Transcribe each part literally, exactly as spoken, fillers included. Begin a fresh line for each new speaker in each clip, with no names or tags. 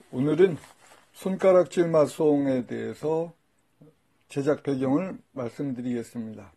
오늘은 손가락질 마송에 대해서 제작 배경을 말씀드리겠습니다.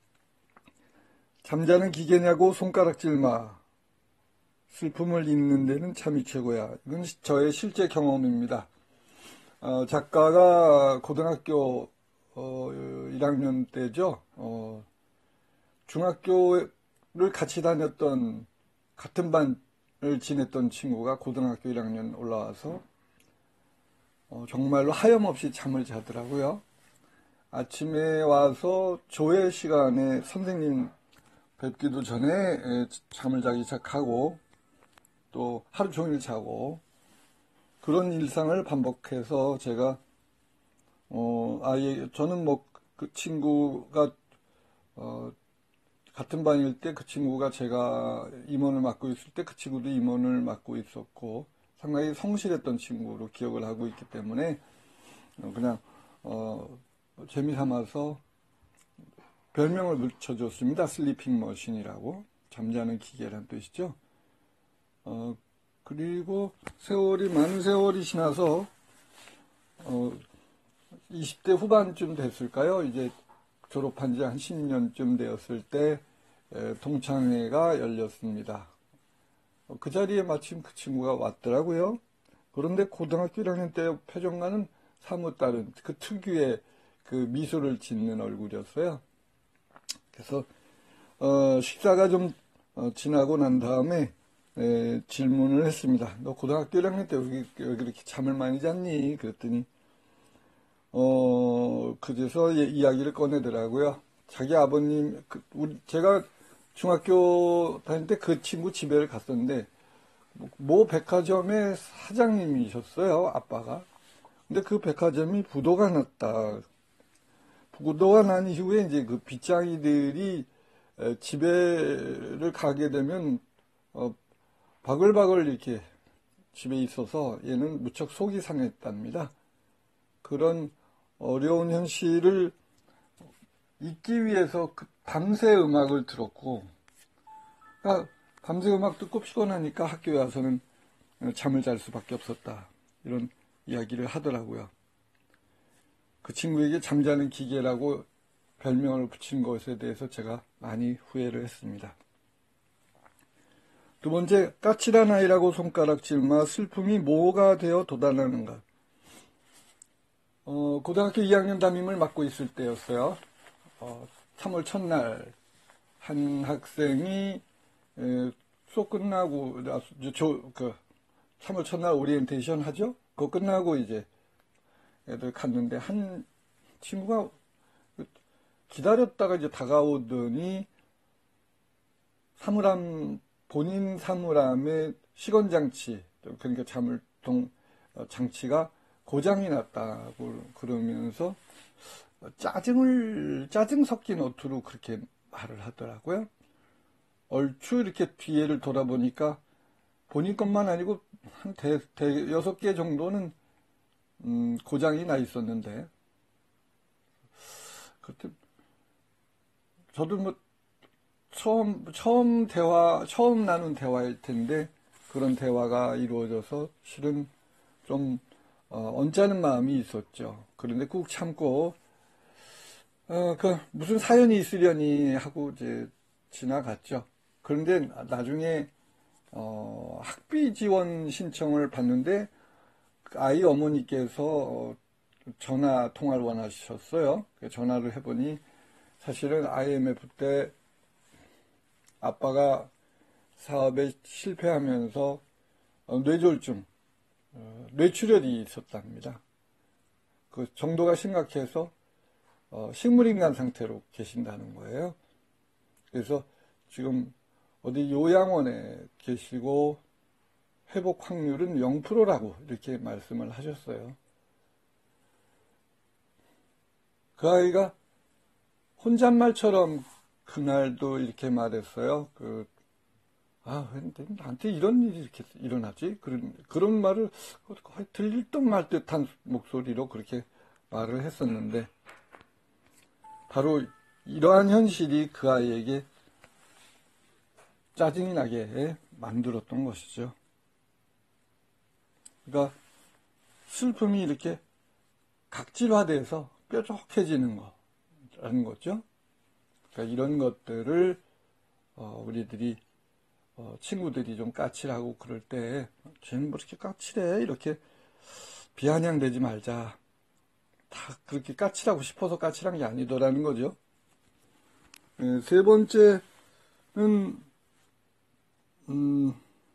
잠자는 기계냐고 손가락질마. 슬픔을 잊는 데는 참이 최고야. 이건 저의 실제 경험입니다. 어, 작가가 고등학교 어, 일 학년 때죠. 어, 중학교를 같이 다녔던 같은 반을 지냈던 친구가 고등학교 일 학년 올라와서 어, 정말로 하염없이 잠을 자더라고요. 아침에 와서 조회 시간에 선생님 뵙기도 전에 잠을 자기 시작하고 또 하루 종일 자고 그런 일상을 반복해서 제가 어, 아예 저는 뭐 그 친구가 어, 같은 반일 때 그 친구가 제가 임원을 맡고 있을 때 그 친구도 임원을 맡고 있었고 상당히 성실했던 친구로 기억을 하고 있기 때문에 그냥 어, 재미삼아서 별명을 붙여줬습니다. 슬리핑 머신이라고. 잠자는 기계란 뜻이죠. 어, 그리고 세월이, 많은 세월이 지나서, 어, 이십 대 후반쯤 됐을까요? 이제 졸업한 지 한 십 년쯤 되었을 때, 에, 동창회가 열렸습니다. 어, 그 자리에 마침 그 친구가 왔더라고요. 그런데 고등학교 일 학년 때 표정과는 사뭇 다른 그 특유의 그 미소를 짓는 얼굴이었어요. 그래서 어, 식사가 좀 어, 지나고 난 다음에 에, 질문을 했습니다. 너 고등학교 일 학년 때 왜 이렇게 잠을 많이 잤니? 그랬더니 어, 그제서 예, 이야기를 꺼내더라고요. 자기 아버님, 그, 우리, 제가 중학교 다닐 때 그 친구 집에 갔었는데 모 백화점의 사장님이셨어요. 아빠가. 근데 그 백화점이 부도가 났다. 부도가 난 이후에 이제 그 빚쟁이들이 집에를 가게 되면 어, 바글바글 이렇게 집에 있어서 얘는 무척 속이 상했답니다. 그런 어려운 현실을 잊기 위해서 그 밤새 음악을 들었고, 그러니까 밤새 음악 듣고 피곤하니까 학교에 와서는 잠을 잘 수밖에 없었다. 이런 이야기를 하더라고요. 그 친구에게 잠자는 기계라고 별명을 붙인 것에 대해서 제가 많이 후회를 했습니다. 두 번째, 까칠한 아이라고 손가락질마. 슬픔이 뭐가 되어 도달하는가. 어, 고등학교 이 학년 담임을 맡고 있을 때였어요. 어, 삼월 첫날 한 학생이 에, 수업 끝나고 저, 그 삼월 첫날 오리엔테이션 하죠. 그거 끝나고 이제 애들 갔는데 한 친구가 기다렸다가 이제 다가오더니 사물함, 본인 사물함의 시건장치, 그러니까 자물통 장치가 고장이 났다고 그러면서 짜증을, 짜증 섞인 어투로 그렇게 말을 하더라고요. 얼추 이렇게 뒤에를 돌아보니까 본인 것만 아니고 한 대, 대, 여섯 개 정도는 음, 고장이 나 있었는데, 그때 저도 뭐 처음 처음 대화 처음 나눈 대화일 텐데 그런 대화가 이루어져서 실은 좀 어, 언짢은 마음이 있었죠. 그런데 꾹 참고 어, 그 무슨 사연이 있으려니 하고 이제 지나갔죠. 그런데 나중에 어, 학비 지원 신청을 받는데 아이 어머니께서 전화 통화를 원하셨어요. 전화를 해보니 사실은 아이엠에프 때 아빠가 사업에 실패하면서 뇌졸중, 뇌출혈이 있었답니다. 그 정도가 심각해서 식물인간 상태로 계신다는 거예요. 그래서 지금 어디 요양원에 계시고 회복 확률은 영 퍼센트라고 이렇게 말씀을 하셨어요. 그 아이가 혼잣말처럼 그날도 이렇게 말했어요. 그, 아, 왜 나한테 이런 일이 이렇게 일어나지? 그런, 그런 말을 들릴 듯 말 듯한 목소리로 그렇게 말을 했었는데, 바로 이러한 현실이 그 아이에게 짜증이 나게 만들었던 것이죠. 그러니까 슬픔이 이렇게 각질화돼서 뾰족해지는 거라는 거죠. 그러니까 이런 것들을 어, 우리들이 어, 친구들이 좀 까칠하고 그럴 때 쟤는 뭐 이렇게 까칠해 이렇게 비아냥대지 말자. 다 그렇게 까칠하고 싶어서 까칠한 게 아니더라는 거죠. 네, 세 번째는 음,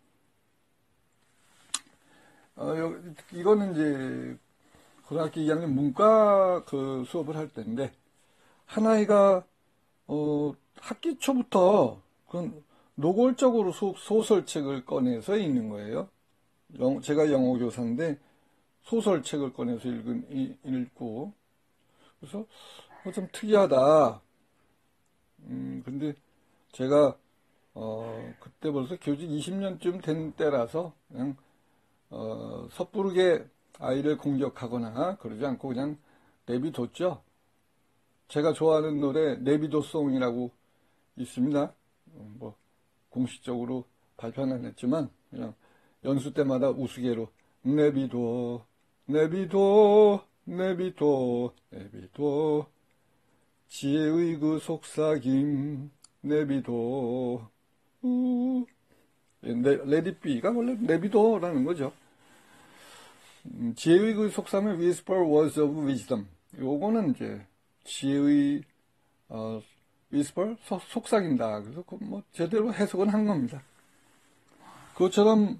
어, 여, 이거는 이제 고등학교 이 학년 문과 그 수업을 할 때인데 한 아이가 어, 학기 초부터 그 노골적으로 소, 소설책을 꺼내서 읽는 거예요. 영, 제가 영어 교사인데 소설책을 꺼내서 읽은, 이, 읽고 그래서 어, 좀 특이하다. 음, 근데 제가 어, 그때 벌써 교직 이십 년쯤 된 때라서 그냥 어, 섣부르게 아이를 공격하거나 그러지 않고 그냥 내비뒀죠. 제가 좋아하는 노래 내비도송이라고 있습니다. 뭐 공식적으로 발표는 안 했지만 그냥 연수 때마다 우스개로 내비도 내비도 내비도 내비도 지혜의 그 속삭임 내비도 우 레디비가 원래 내비도라는 거죠. 음, 지혜의 그 속삭임의 whisper words of wisdom 요거는 이제 지혜의 어, whisper 소, 속삭인다. 그래서 그 뭐 제대로 해석은 한 겁니다. 그것처럼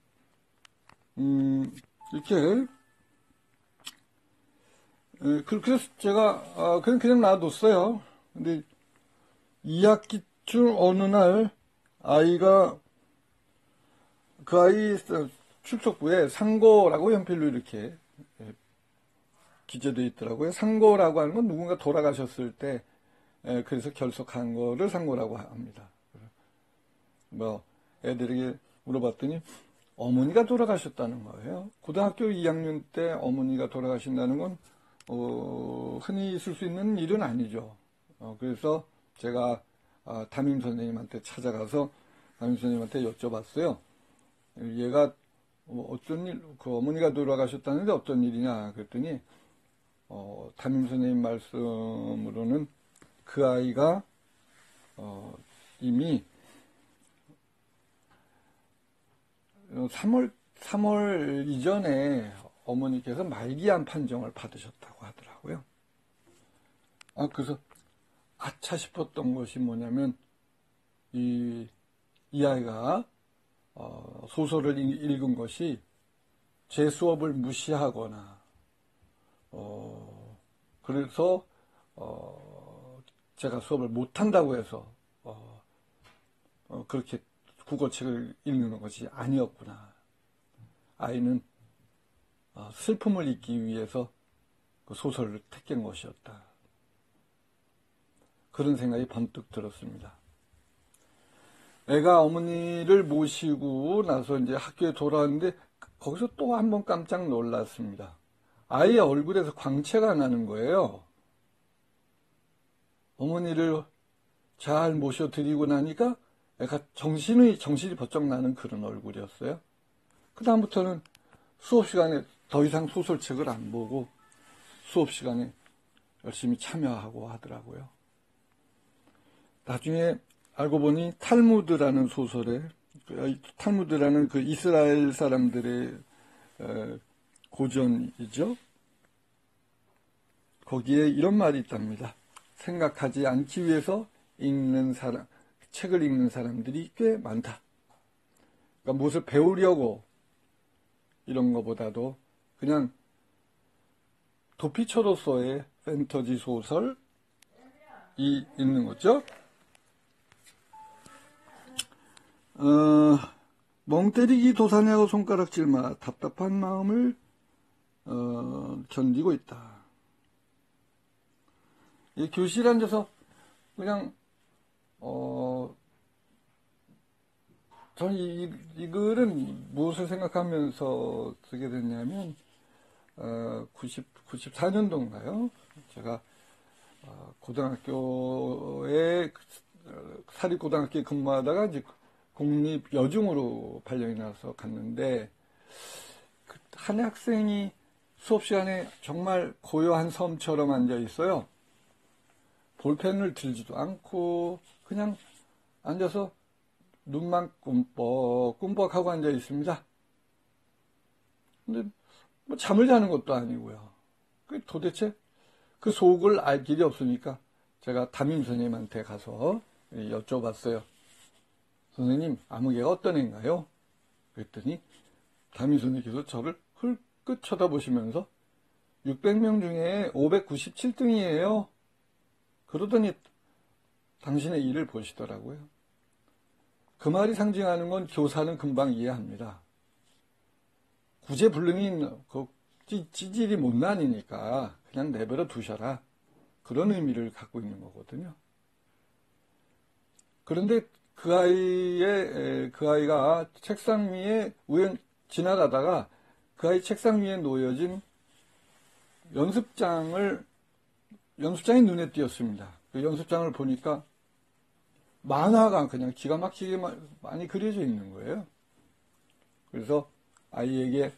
음, 이렇게 에, 그래서 제가 어, 그냥 그냥 놔뒀어요. 근데 이 학기 중 어느 날 아이가 그 아이 출석부에 상고라고 연필로 이렇게 기재되어 있더라고요. 상고라고 하는 건 누군가 돌아가셨을 때 에, 그래서 결석한 거를 상고라고 합니다. 뭐 애들에게 물어봤더니 어머니가 돌아가셨다는 거예요. 고등학교 이 학년 때 어머니가 돌아가신다는 건 어, 흔히 있을 수 있는 일은 아니죠. 어, 그래서 제가 아, 담임 선생님한테 찾아가서 담임 선생님한테 여쭤봤어요. 얘가 어, 어떤 일, 그 어머니가 돌아가셨다는데 어떤 일이냐 그랬더니 어, 담임 선생님 말씀으로는 그 아이가 어, 이미 삼월, 삼월 이전에 어머니께서 말기암 판정을 받으셨다고 하더라고요. 아, 그래서 아차 싶었던 것이 뭐냐면, 이, 이 아이가, 어, 소설을 읽은 것이 제 수업을 무시하거나, 어, 그래서, 어, 제가 수업을 못한다고 해서, 어, 어, 그렇게 국어책을 읽는 것이 아니었구나. 아이는 슬픔을 잊기 위해서 그 소설을 택한 것이었다. 그런 생각이 번뜩 들었습니다. 애가 어머니를 모시고 나서 이제 학교에 돌아왔는데 거기서 또 한 번 깜짝 놀랐습니다. 아이의 얼굴에서 광채가 나는 거예요. 어머니를 잘 모셔드리고 나니까 애가 정신이, 정신이 번쩍 나는 그런 얼굴이었어요. 그다음부터는 수업 시간에 더 이상 소설책을 안 보고 수업 시간에 열심히 참여하고 하더라고요. 나중에 알고 보니 탈무드라는 소설에 탈무드라는 그 이스라엘 사람들의 고전이죠. 거기에 이런 말이 있답니다. 생각하지 않기 위해서 읽는 사람, 책을 읽는 사람들이 꽤 많다. 그러니까 무엇을 배우려고 이런 것보다도 그냥 도피처로서의 판타지 소설이 있는 거죠. 어, 멍 때리기 도사냐고 손가락질마 답답한 마음을 어, 견디고 있다. 이 교실 앉아서 그냥 어, 저는 이, 이 글은 무엇을 생각하면서 쓰게 됐냐면 어, 구십, 구십사 년도인가요? 제가 어, 고등학교에 사립고등학교에 근무하다가 이제 공립 여중으로 발령이 나서 갔는데 그 한 학생이 수업 시간에 정말 고요한 섬처럼 앉아 있어요. 볼펜을 들지도 않고 그냥 앉아서 눈만 꿈뻑꿈뻑 하고 앉아 있습니다. 근데 뭐 잠을 자는 것도 아니고요. 도대체 그 속을 알 길이 없으니까 제가 담임 선생님한테 가서 여쭤봤어요. 선생님, 아무개가 어떤 애인가요? 그랬더니 담임 선생님께서 저를 흘끗 쳐다보시면서 육백 명 중에 오백구십칠 등이에요. 그러더니 당신의 일을 보시더라고요. 그 말이 상징하는 건 교사는 금방 이해합니다. 구제불능인 그 찌질이 못난이니까 그냥 내버려 두셔라. 그런 의미를 갖고 있는 거거든요. 그런데 그 아이의, 그 아이가 책상 위에 우연 지나가다가 그 아이 책상 위에 놓여진 연습장을, 연습장이 눈에 띄었습니다. 그 연습장을 보니까 만화가 그냥 기가 막히게 많이 그려져 있는 거예요. 그래서 아이에게,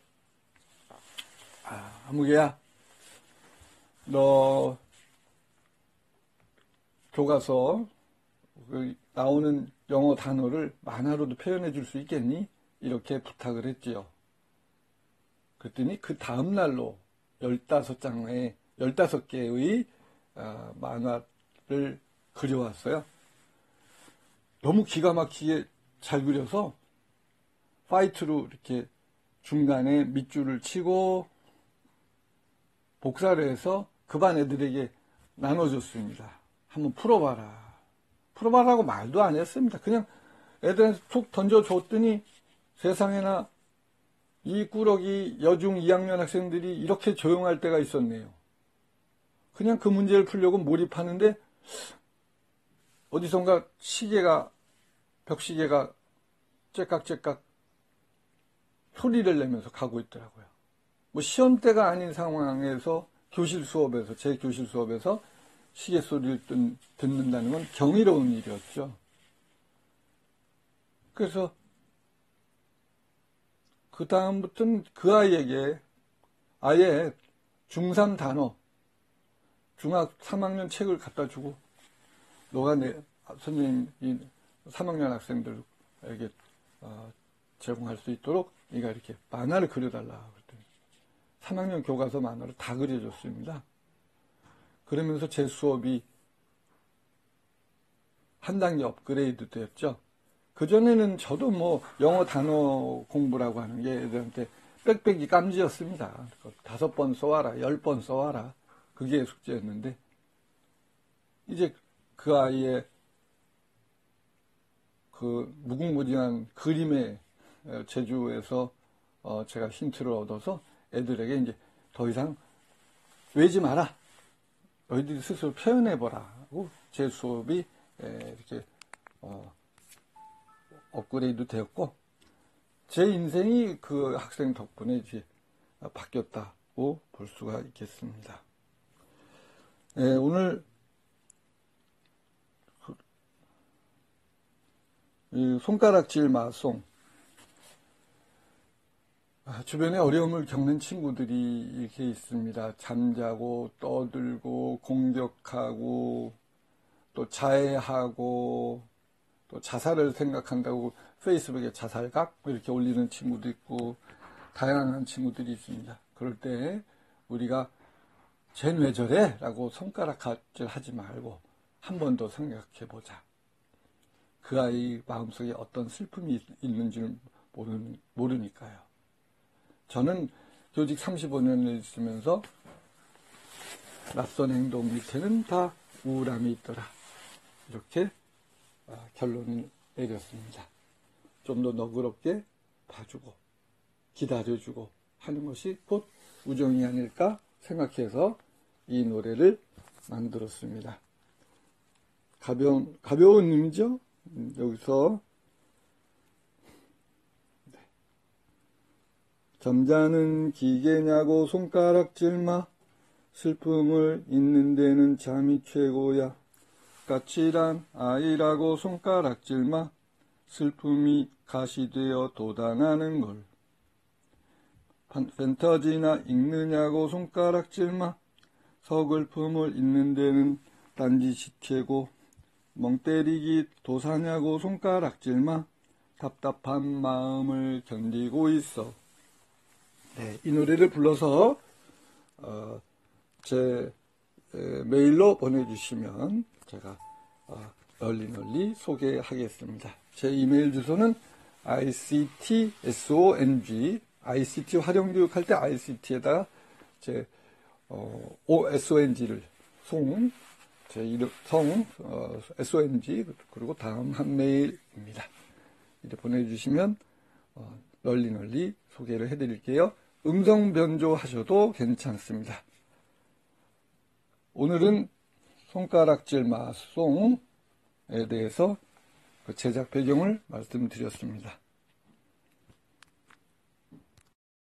아, 아무개야, 너 교과서 나오는 영어 단어를 만화로도 표현해 줄 수 있겠니? 이렇게 부탁을 했지요. 그랬더니 그 다음 날로 열다섯 장의, 열다섯 개의 만화를 그려왔어요. 너무 기가 막히게 잘 그려서 파이트로 이렇게 중간에 밑줄을 치고 복사를 해서 그 반 애들에게 나눠줬습니다. 한번 풀어봐라. 풀어봐라고 말도 안 했습니다. 그냥 애들한테 툭 던져줬더니 세상에나 이 꾸러기 여중 이 학년 학생들이 이렇게 조용할 때가 있었네요. 그냥 그 문제를 풀려고 몰입하는데 어디선가 시계가, 벽시계가 째깍째깍 소리를 내면서 가고 있더라고요. 뭐 시험 때가 아닌 상황에서 교실 수업에서, 제 교실 수업에서 시계 소리를 듣, 듣는다는 건 경이로운 일이었죠. 그래서 그 다음부터는 그 아이에게 아예 중삼 단어, 중학 삼 학년 책을 갖다 주고 너가 내 선생님 이 삼 학년 학생들에게 어, 제공할 수 있도록 네가 이렇게 만화를 그려달라 그랬더니 삼 학년 교과서 만화를 다 그려줬습니다. 그러면서 제 수업이 한 단계 업그레이드 되었죠. 그전에는 저도 뭐 영어 단어 공부라고 하는 게 애들한테 빽빽이 깜지였습니다. 다섯 번 써와라, 열 번 써와라. 그게 숙제였는데 이제 그 아이의 그 무궁무진한 그림의 재주에서 어 제가 힌트를 얻어서 애들에게 이제 더 이상 외지 마라. 너희들이 스스로 표현해보라. 하고 제 수업이 이렇게 어 업그레이드 되었고 제 인생이 그 학생 덕분에 이제 바뀌었다고 볼 수가 있겠습니다. 네, 오늘 이 손가락질 마송, 주변에 어려움을 겪는 친구들이 이렇게 있습니다. 잠자고 떠들고 공격하고 또 자해하고 또 자살을 생각한다고 페이스북에 자살각 이렇게 올리는 친구도 있고 다양한 친구들이 있습니다. 그럴 때 우리가 쟤는 왜 저래? 라고 손가락질 하지 말고 한 번 더 생각해 보자. 그 아이 마음속에 어떤 슬픔이 있는지는 모르, 모르니까요. 저는 교직 삼십오 년을 있으면서 낯선 행동 밑에는 다 우울함이 있더라. 이렇게 결론을 내렸습니다. 좀 더 너그럽게 봐주고 기다려주고 하는 것이 곧 우정이 아닐까 생각해서 이 노래를 만들었습니다. 가벼운, 가벼운 의미죠? 여기서 네. 점잖은 기계냐고 손가락질마 슬픔을 잊는 데는 잠이 최고야. 까칠한 아이라고 손가락질마 슬픔이 가시되어 돋아나는 걸. 판타지나 읽느냐고 손가락질마. 서글픔을 읽는 데는 딴짓이고 멍 때리기 도사냐고 손가락질마. 답답한 마음을 견디고 있어. 네, 이 노래를 불러서 어, 제 에, 메일로 보내주시면 제가 어, 널리 널리 소개하겠습니다. 제 이메일 주소는 아이씨티송, 아이씨티 활용교육할 때 아이씨티에다가 제 어, 오에스오엔지를 송, 제 이름 성 어, 에스오엔지 그리고 다음 한 메일입니다. 이렇게 보내주시면 어, 널리 널리 소개를 해드릴게요. 음성 변조하셔도 괜찮습니다. 오늘은 손가락질 마송에 대해서 그 제작 배경을 말씀드렸습니다.